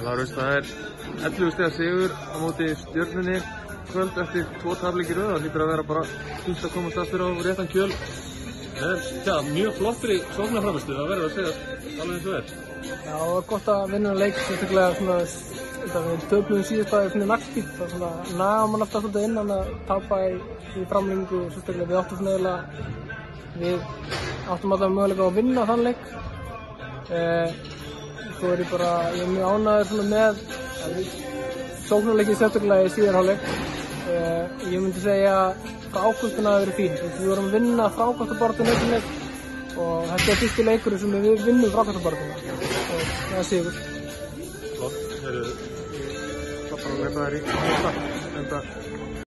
Lárus, það 11 stiga sigur á móti Stjörnunni kvöld eftir 2 tapleiki í röð. Það hlýtur að vera bara fínt að komast aftur á réttan kjöl. Mjög flottri sóknarframmistöðu, það verður að segja alveg eins og Já, það var gott að vinna leik, sérstaklega svona við töpuðum síðust að finna naglbít. Það svona naga mann alltaf svolítið innan að tapa í framlengingu og sérstaklega við áttum svona við áttum alltaf möguleika á að vinna þann leik. Svo ég er mjög ánægður svona með sóknarleikinn sérstaklega í síðari hálfleik. Ég myndi segja frákvöldin hafi verið fín. Við vorum að vinna frákvöldabarátuna í þessum leik og þetta fyrsti leikur sem við vinnum frákvöldabarátuna og það sigur. Flott, það bara að leipa þær í